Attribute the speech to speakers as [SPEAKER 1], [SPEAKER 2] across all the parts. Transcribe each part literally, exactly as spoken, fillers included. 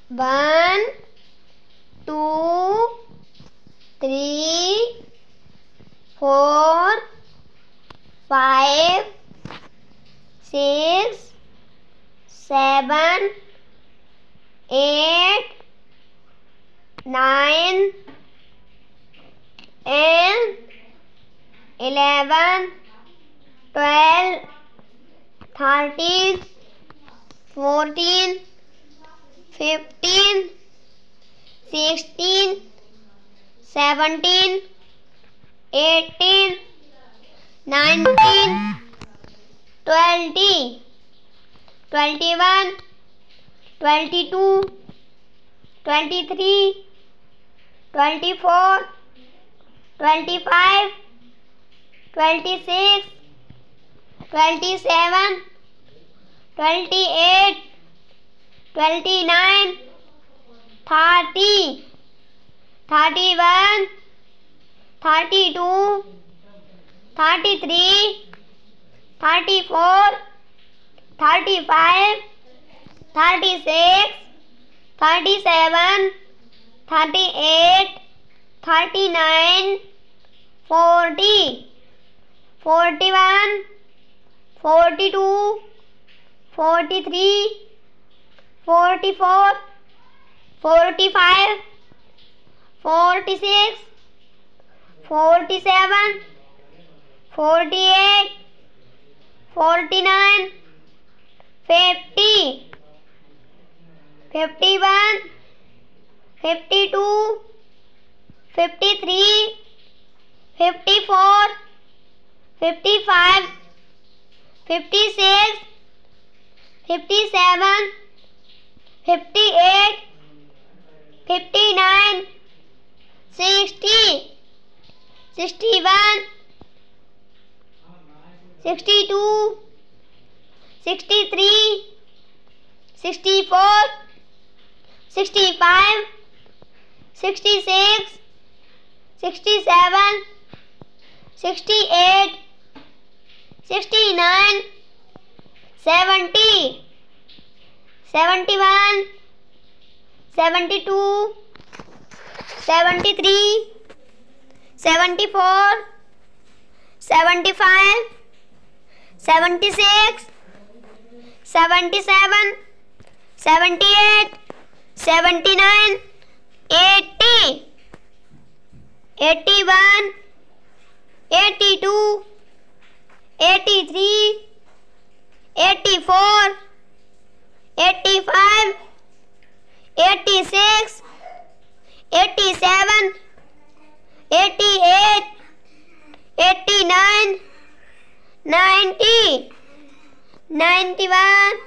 [SPEAKER 1] One, two, three, four, five, six, seven, eight, nine, ten, eleven, twelve, thirteen, fourteen, fifteen, sixteen, seventeen, eighteen, nineteen, twenty, twenty-one, twenty-two, twenty-three, twenty-four, twenty-five, twenty-six, twenty-seven, twenty-eight, twenty-nine, thirty, thirty-one, thirty-two, thirty-three, thirty-four, thirty-five, thirty-six, thirty-seven, thirty-eight, thirty-nine, forty, forty-one, forty-two, forty-three, forty-four, forty-five, forty-six, forty-seven, forty-eight, forty-nine, fifty, fifty-one, fifty-two, fifty-three, fifty-four, fifty-five, fifty-six, fifty-seven, fifty-eight, fifty-nine, sixty, sixty-one, sixty-two, sixty-three, sixty-four, sixty-five, sixty-six, sixty-seven, sixty-eight, sixty-nine, seventy, seventy-one, seventy-two, seventy-three, seventy-four, seventy-five, seventy-six, seventy-seven, seventy-eight, seventy-nine, eighty, eighty-one, eighty-two, eighty-three, eighty-four, eighty-five, eighty-six, eighty-seven, eighty-eight, eighty-nine, ninety, ninety-one,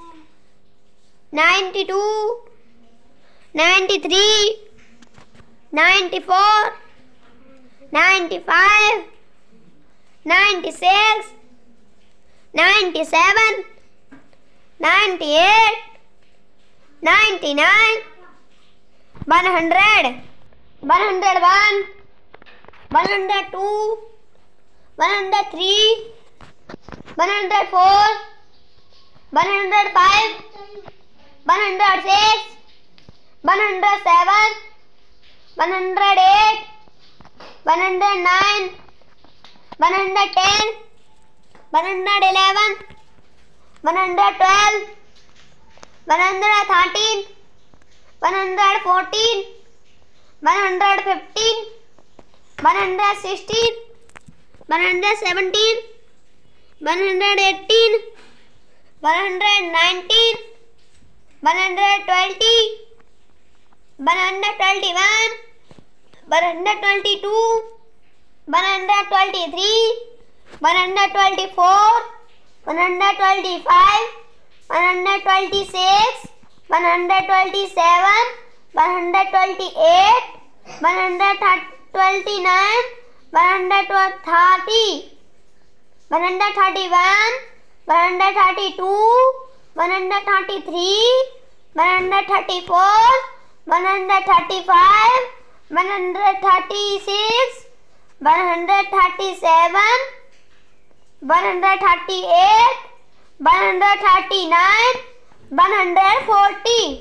[SPEAKER 1] ninety-two, ninety-three, ninety-four, ninety-five, ninety-six, ninety-seven, ninety-eight, ninety-nine, one hundred, one hundred one, one hundred two, one hundred three, one hundred four, one hundred five, one hundred six, one hundred seven, one hundred eight, one hundred nine, one hundred ten, one hundred eleven, one hundred twelve, one hundred thirteen, one hundred fourteen, one hundred fifteen, one hundred sixteen, one hundred seventeen, one hundred eighteen, one hundred nineteen, one hundred twenty, one hundred twenty-one, one hundred twenty-two, one hundred twenty-three, one hundred twenty-four, one hundred twenty-five, one hundred twenty-six, one hundred twenty-seven, one hundred twenty-eight, one hundred twenty-nine, one hundred thirty, one hundred thirty-one, one hundred thirty-two, one hundred thirty-three, one hundred thirty-four, one hundred thirty-five, one hundred thirty-six, one hundred thirty-seven, one hundred thirty-eight, one hundred thirty-nine, one hundred forty,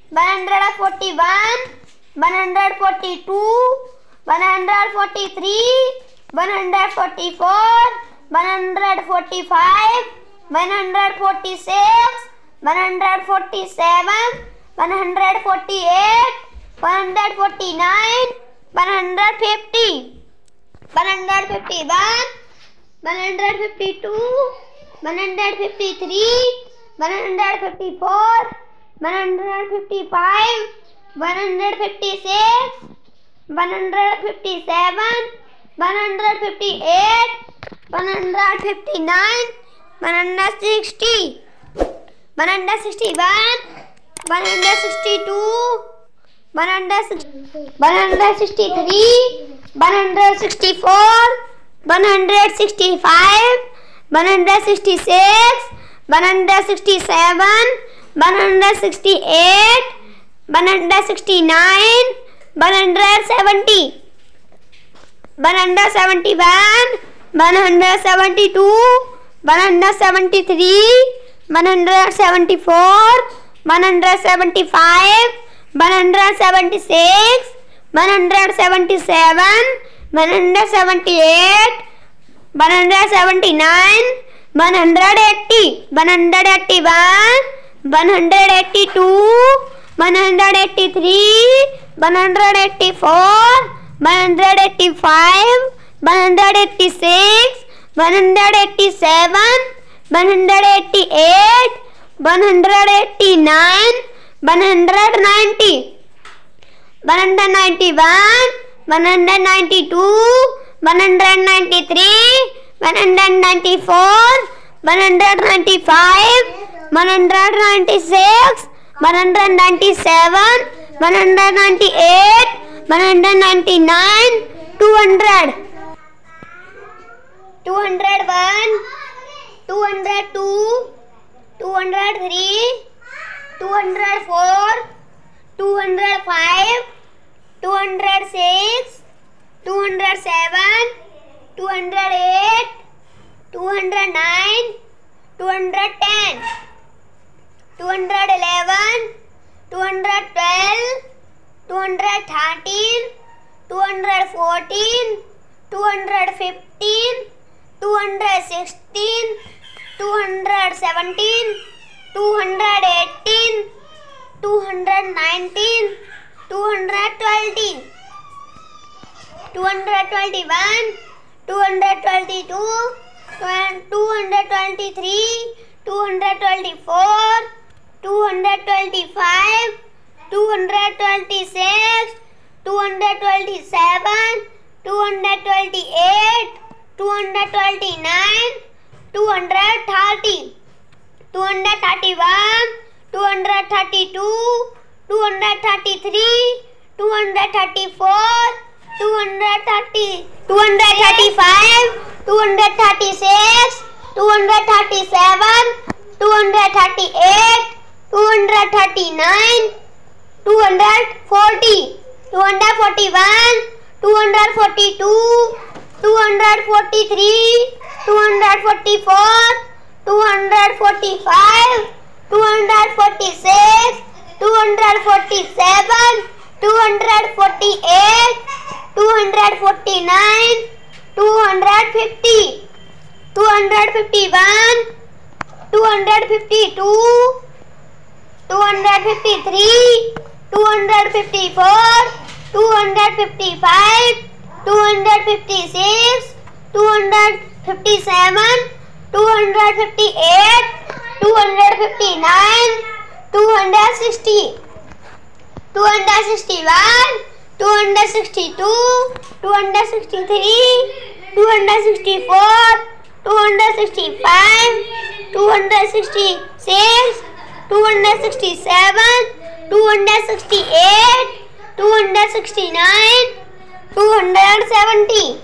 [SPEAKER 1] one hundred forty-one, one hundred forty-two, one hundred forty-three, one hundred forty-four, one hundred forty-five, one hundred forty-six, one hundred forty-seven, one hundred forty-eight, one hundred forty-nine, one hundred fifty, one hundred fifty-one, one hundred fifty-two, one hundred fifty-three, one hundred fifty-four, one hundred fifty-five, one hundred fifty-six, one hundred fifty-seven, one hundred fifty-eight, one hundred fifty-nine, one hundred sixty, one hundred sixty-one, one hundred sixty-two, one hundred sixty-three, one hundred sixty-four, one hundred sixty-five, one hundred sixty-six, one hundred sixty-seven, one hundred sixty-eight, one hundred sixty-nine, one hundred seventy, one hundred seventy-one, one hundred seventy-two, one hundred seventy-three, one hundred seventy-four, one hundred seventy-five, one hundred seventy-six, one hundred seventy-seven, one hundred seventy-eight, one hundred seventy-nine, one hundred eighty, one hundred eighty-one, one hundred eighty-two, one hundred eighty-three, one hundred eighty-four, one hundred eighty-five, one hundred eighty-six, one hundred eighty-seven, one hundred eighty-eight, one hundred eighty-nine, one hundred ninety, one hundred ninety-one, one hundred ninety-two, one hundred ninety-three, one hundred ninety-four, one hundred ninety-five, one hundred ninety-six, one hundred ninety-seven, one hundred ninety-eight, one hundred ninety-nine, two hundred, two hundred one, two hundred two, two hundred three, two hundred four, two hundred five, two hundred six, two hundred seven, two hundred eight, two hundred nine, two hundred ten, two hundred eleven, two hundred twelve, two hundred thirteen, two hundred fourteen, two hundred fifteen, two hundred sixteen, two hundred seventeen, two hundred eighteen, two hundred nineteen, two hundred twenty, two hundred twenty-one, two hundred twenty-two, two hundred twenty-three, two hundred twenty-four, two hundred twenty-five, two hundred twenty-six, two hundred twenty-seven, two hundred twenty-eight, two hundred twenty-nine, two hundred thirty, two hundred thirty-one, two hundred thirty-two, two hundred thirty-three, two hundred thirty-four, two hundred thirty, two hundred thirty-five, two hundred thirty-six, two hundred thirty-seven, two hundred thirty-eight, two hundred thirty-nine, two hundred forty, two hundred forty-one, two hundred forty-two, two hundred forty-three, two hundred forty-four, two hundred forty-five, two hundred forty-six, two hundred forty-seven, two hundred forty-eight, two hundred forty-nine, two hundred fifty, two hundred fifty-one, two hundred fifty-two, two hundred fifty-three, two hundred fifty-four, two hundred fifty-five, two hundred fifty-six, two hundred fifty-seven, two hundred fifty-eight, two hundred fifty-nine, two hundred sixty, two hundred sixty-one, two hundred sixty-two, two hundred sixty-three, two hundred sixty-four, two hundred sixty-five, two hundred sixty-six, two hundred sixty-seven, two hundred sixty-eight, two hundred sixty-nine, two hundred seventy,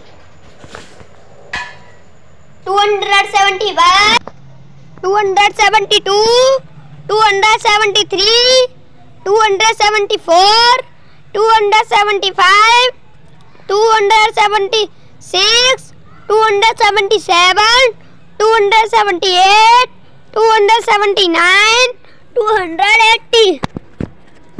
[SPEAKER 1] two hundred seventy-one, two hundred seventy-two, two hundred seventy-three, two hundred seventy-four, two hundred seventy-five, two hundred seventy-six, two hundred seventy-seven, two hundred seventy-eight, two hundred seventy-nine, two hundred eighty,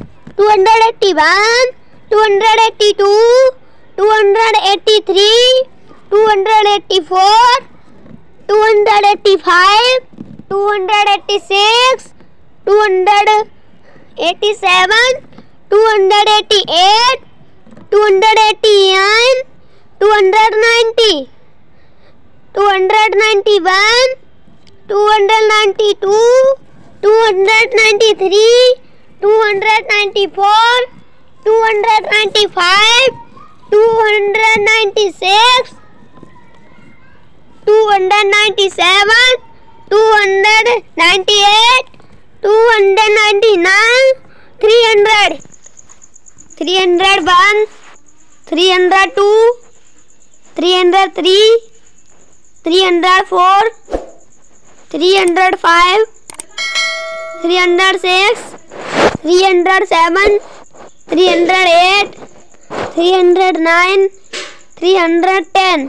[SPEAKER 1] eighty-one, two hundred eighty-two, two hundred eighty-three, two hundred eighty-four, two hundred eighty-five, two hundred eighty-six, two hundred eighty-seven, two hundred eighty-eight, two hundred eighty-nine, two hundred ninety, two hundred ninety-one, two hundred ninety-two, two hundred ninety-three, two hundred ninety-four, two hundred ninety-five, two hundred ninety-six, two hundred ninety-seven, two hundred ninety-eight, two hundred ninety-nine, three hundred, three hundred one, three hundred two, three hundred three, three hundred four, three hundred five, three hundred six, three hundred seven, three hundred eight, three hundred nine, three hundred ten,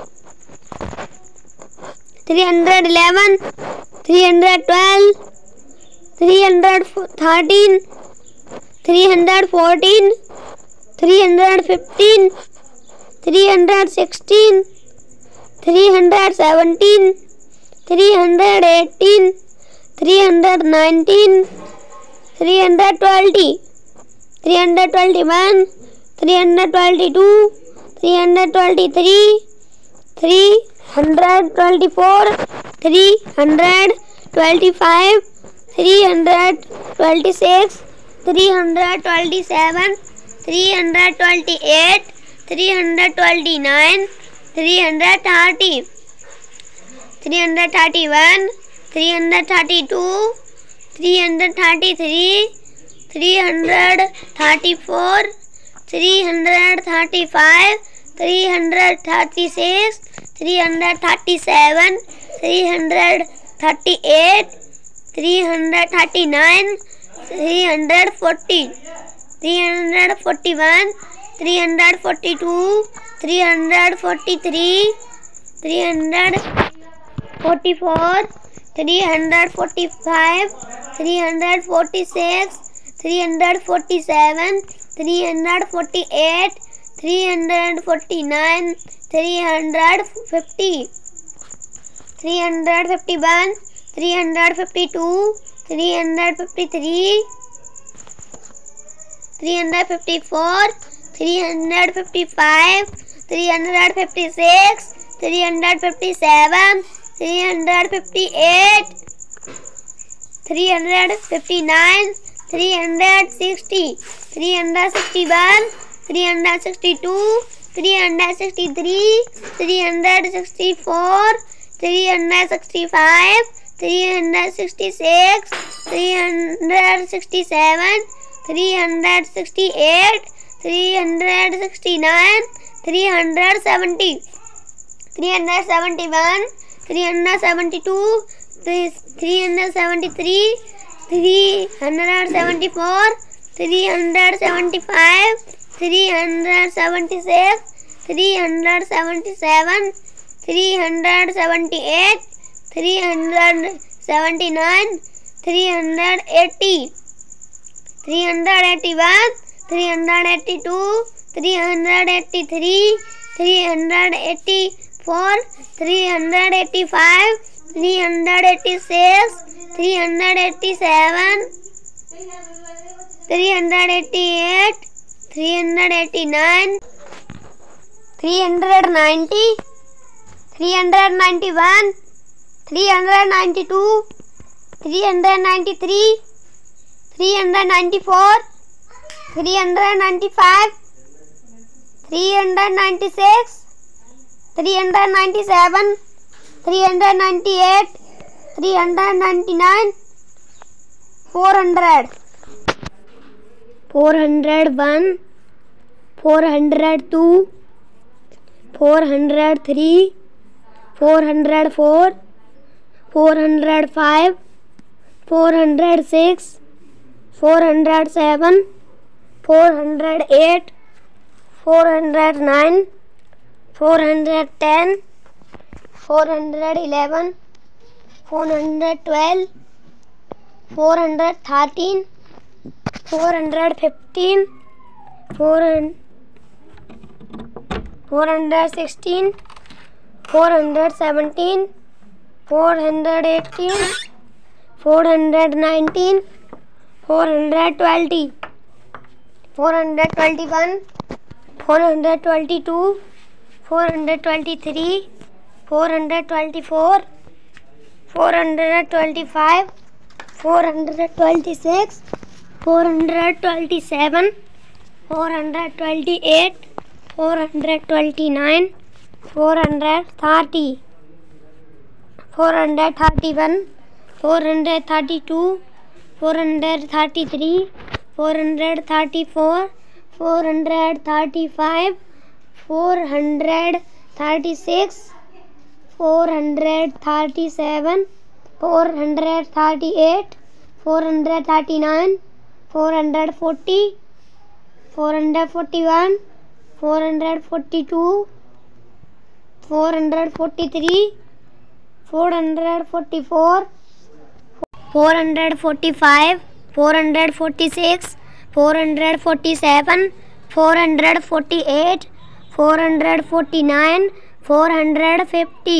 [SPEAKER 1] three hundred eleven, three hundred twelve, three hundred thirteen, three hundred fourteen, three hundred fifteen, three hundred sixteen, three hundred seventeen, three hundred eighteen, three hundred nineteen, three hundred twenty, three hundred twenty-one, three hundred twenty-two, three hundred twenty-three, three hundred twenty-four, three hundred twenty-five, three hundred twenty-six, three hundred twenty-seven, three hundred twenty-eight, three hundred twenty-nine, three hundred thirty, three hundred thirty-one, three hundred thirty-two, three hundred thirty-three, three hundred thirty-four, three hundred thirty-five, three hundred thirty-six, three hundred thirty-seven, three hundred thirty-eight, three hundred thirty-nine, three hundred forty, three hundred forty-one, three hundred forty-two, three hundred forty-three, three hundred forty-four, three hundred forty-five, three hundred forty-six, three hundred forty-seven, three hundred forty-eight, three hundred forty-nine, three hundred fifty, three hundred fifty-one, three hundred fifty-two, three hundred fifty-three, three hundred fifty-four, three hundred fifty-five, three hundred fifty-six, three hundred fifty-seven, three hundred fifty-eight, three hundred fifty-nine, three hundred sixty, three hundred sixty-one, three hundred sixty-two, three hundred sixty-three, three hundred sixty-four, three hundred sixty-five, three hundred sixty-six, three hundred sixty-seven, three hundred sixty-eight, three hundred sixty-nine, three hundred seventy, three hundred seventy-one, three hundred seventy-two, three hundred seventy-three, three hundred seventy-four, three hundred seventy-five, three hundred seventy-six, three hundred seventy-seven, three hundred seventy-eight, three hundred seventy-nine, three hundred eighty, three hundred eighty-one, three hundred eighty-two, three hundred eighty-three, three hundred eighty-four, three hundred eighty-five, three hundred eighty-six, three hundred eighty-seven, three hundred eighty-eight, three hundred eighty-nine, three hundred ninety, three hundred ninety-one, three hundred ninety-two, three hundred ninety-three, three hundred ninety-four, three hundred ninety-five, three hundred ninety-six, three hundred ninety-seven, three hundred ninety-eight, three hundred ninety-nine, four hundred, four hundred one, four hundred two, four hundred three, four hundred four, four hundred five, four hundred six, four hundred seven, four hundred eight, four hundred nine, four hundred ten, four hundred eleven, four hundred twelve, four hundred thirteen, four hundred fifteen, four four hundred sixteen, four hundred seventeen, four hundred eighteen, four hundred nineteen, four hundred twenty, four hundred twenty one, four hundred twenty two, four hundred twenty three, four hundred twenty four, four hundred twenty five, four hundred twenty six, four hundred twenty seven, four hundred twenty eight, four hundred twenty nine, four hundred thirty, four hundred thirty one, four hundred thirty two, four hundred thirty three, four hundred thirty four, four hundred thirty five, four hundred thirty six, four hundred thirty seven, four hundred thirty eight, four hundred thirty nine, four hundred forty, four hundred forty one, four hundred forty two, four hundred forty three, four hundred forty four, four hundred forty five, four hundred forty six, four hundred forty seven, four hundred forty eight, four hundred forty nine, four hundred fifty,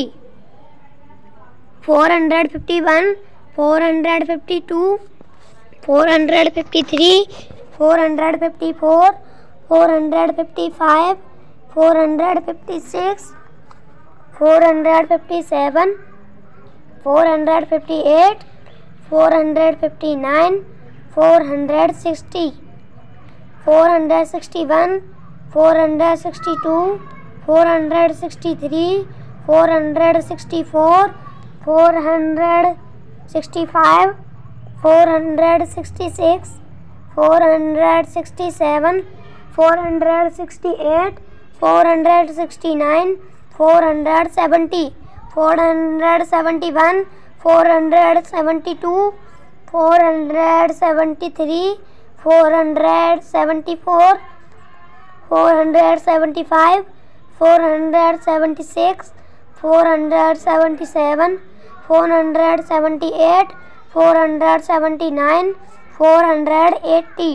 [SPEAKER 1] four hundred fifty one, four hundred fifty two, four hundred fifty three, four hundred fifty four, four hundred fifty five, four hundred fifty six, four hundred fifty seven, four hundred fifty eight, four hundred fifty nine, four hundred sixty, four hundred sixty one, four hundred sixty two, four hundred sixty three, four hundred sixty four, four hundred sixty five, four hundred sixty six, four hundred sixty seven, four hundred sixty eight, four hundred sixty nine, four hundred seventy, four hundred seventy one, four hundred seventy two, four hundred seventy three, four hundred seventy four, four hundred seventy five, four hundred seventy six, four hundred seventy seven, four hundred seventy eight, four hundred seventy nine, four hundred eighty,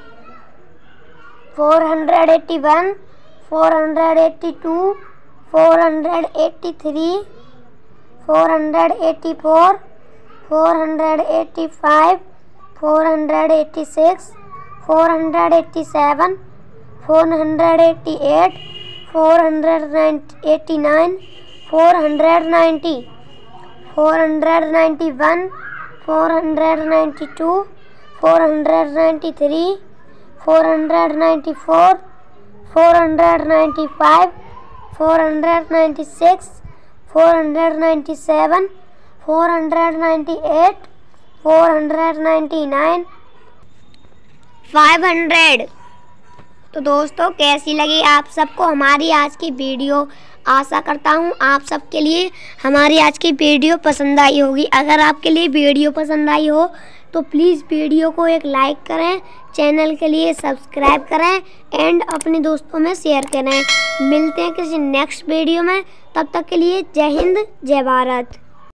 [SPEAKER 1] four hundred eighty one, four hundred eighty two, four hundred eighty three, four hundred eighty four, four hundred eighty five, four hundred eighty six, four hundred eighty seven, four hundred eighty eight, four hundred eighty nine, four hundred ninety, four hundred ninety one, four hundred ninety two, four hundred ninety three, four hundred ninety four, four hundred ninety five, four hundred ninety six, four hundred ninety seven, four hundred ninety eight, four hundred ninety nine, five hundred. तो दोस्तों कैसी लगी आप सबको हमारी आज की video. आशा करता हूँ आप सबके लिए हमारी आज की वीडियो पसंद आई होगी। अगर आपके लिए वीडियो पसंद आई हो तो प्लीज़ वीडियो को एक लाइक करें, चैनल के लिए सब्सक्राइब करें एंड अपने दोस्तों में शेयर करें। मिलते हैं किसी नेक्स्ट वीडियो में, तब तक के लिए जय हिंद जय भारत।